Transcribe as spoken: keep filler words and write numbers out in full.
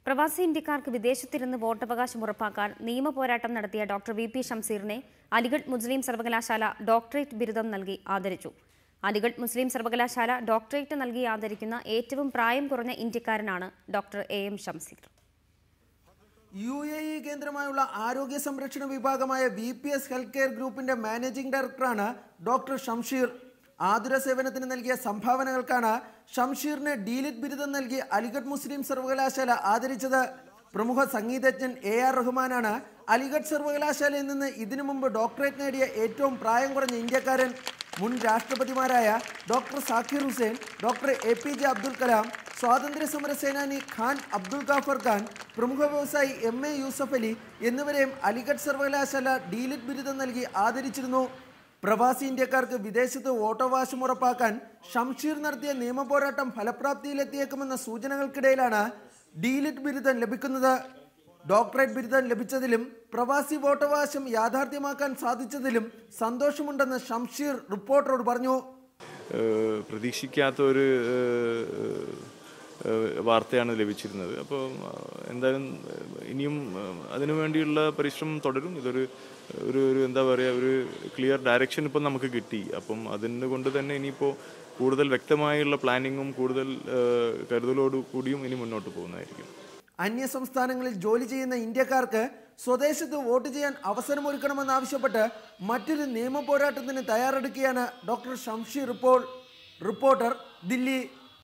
പ്രവാസി ഇന്ത്യക്കാർക്ക് വിദേശത്തിരുന്ന് വോട്ടവകാശം ഉറപ്പാക്കാൻ നിയമപോരാട്ടം നടത്തിയ ഡോക്ടർ വി പി ഷംസീറിനെ അലിഗഡ് മുസ്ലിം സർവകലാശാല ഡോക്ടറേറ്റ് ബിരുദം നൽകി ആദരിച്ചു. അലിഗഡ് മുസ്ലിം സർവകലാശാല ഡോക്ടറേറ്റ് നൽകി ആദരിക്കുന്ന ഏറ്റവും പ്രായം കുറഞ്ഞ ഇന്ത്യക്കാരനാണ് doctor A M Shamsheer. U A E കേന്ദ്രമായുള്ള ആരോഗ്യ സംരക്ഷണ വിഭാഗമായ V P S health care ഗ്രൂപ്പിന്റെ മാനേജിംഗ് ഡയറക്ടറാണ് ഡോക്ടർ ഷംസീർ. ആതുര സേവനത്തിന് നൽകിയ സംഭാവനകൾക്കാണ് ഷംസീറിന് ഡീലിറ്റ് ബിരുദം നൽകി അലിഗഡ് മുസ്ലിം സർവകലാശാല ആദരിച്ചത്. പ്രമുഖ സംഗീതജ്ഞൻ എ ആർ റഹ്മാനാണ് അലിഗഡ് സർവകലാശാലയിൽ നിന്ന് ഇതിനു മുമ്പ് ഡോക്ടറേറ്റ് നേടിയ ഏറ്റവും പ്രായം കുറഞ്ഞ ഇന്ത്യക്കാരൻ. മുൻ രാഷ്ട്രപതിമാരായ doctor Zakir Hussain, doctor A P J Abdul Kalam, സ്വാതന്ത്ര്യ സമര സേനാനി ഖാൻ അബ്ദുൽ ഗാഫർ ഖാൻ, പ്രമുഖ വ്യവസായി എം എ യൂസഫ് അലി എന്നിവരെയും അലിഗഡ് സർവകലാശാല ഡീലിറ്റ് ബിരുദം നൽകി ആദരിച്ചിരുന്നു. പ്രവാസി ഇന്ത്യക്കാർക്ക് വിദേശത്ത് വോട്ടവകാശം ഉറപ്പാക്കാൻ ഷംസീർ നടത്തിയ നിയമപോരാട്ടം ഫലപ്രാപ്തിയിലെത്തിയേക്കുമെന്ന സൂചനകൾക്കിടയിലാണ് ഡീലിറ്റ് ബിരുദം ലഭിക്കുന്നത്. ഡോക്ടറേറ്റ് ബിരുദം ലഭിച്ചതിലും പ്രവാസി വോട്ടവകാശം യാഥാർത്ഥ്യമാക്കാൻ സാധിച്ചതിലും സന്തോഷമുണ്ടെന്ന് ഷംസീർ റിപ്പോർട്ടറോട് പറഞ്ഞു. പ്രതീക്ഷിക്കാത്ത ഒരു വാർത്തയാണ് ലഭിച്ചിരുന്നത്. അപ്പോൾ എന്തായാലും ഇനിയും അതിനുവേണ്ടിയുള്ള പരിശ്രമം തുടരും. ഇതൊരു ഒരു ഒരു എന്താ പറയുക, ഒരു ക്ലിയർ ഡയറക്ഷൻ ഇപ്പം നമുക്ക് കിട്ടി. അപ്പം അതുകൊണ്ട് തന്നെ ഇനിയിപ്പോൾ കൂടുതൽ വ്യക്തമായുള്ള പ്ലാനിങ്ങും കൂടുതൽ കരുതലോടു കൂടിയും ഇനി മുന്നോട്ട് പോകുന്നതായിരിക്കും. അന്യ സംസ്ഥാനങ്ങളിൽ ജോലി ചെയ്യുന്ന ഇന്ത്യക്കാർക്ക് സ്വദേശത്ത് വോട്ട് ചെയ്യാൻ അവസരമൊരുക്കണമെന്നാവശ്യപ്പെട്ട് മറ്റൊരു നിയമ പോരാട്ടത്തിന് തയ്യാറെടുക്കുകയാണ് ഡോക്ടർ ഷംസീർ ഇപ്പോൾ. റിപ്പോർട്ടർ, ദില്ലി.